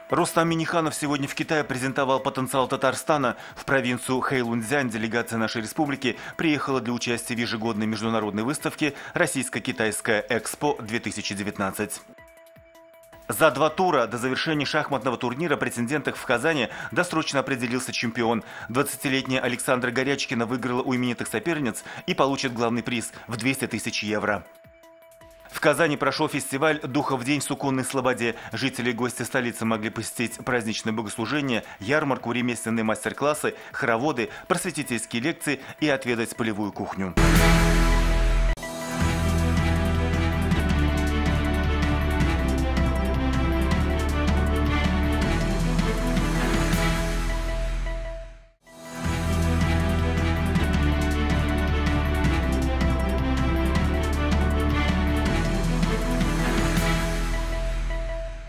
Рустам Минниханов сегодня в Китае презентовал потенциал Татарстана. В провинцию Хэйлунцзянь делегация нашей республики приехала для участия в ежегодной международной выставке «Российско-китайская Экспо-2019». За 2 тура до завершения шахматного турнира претенденток в Казани досрочно определился чемпион. 20-летняя Александра Горячкина выиграла у именитых соперниц и получит главный приз в 200 тысяч евро. В Казани прошел фестиваль «Духов день в Суконной Слободе». Жители и гости столицы могли посетить праздничное богослужение, ярмарку, ремесленные мастер-классы, хороводы, просветительские лекции и отведать полевую кухню.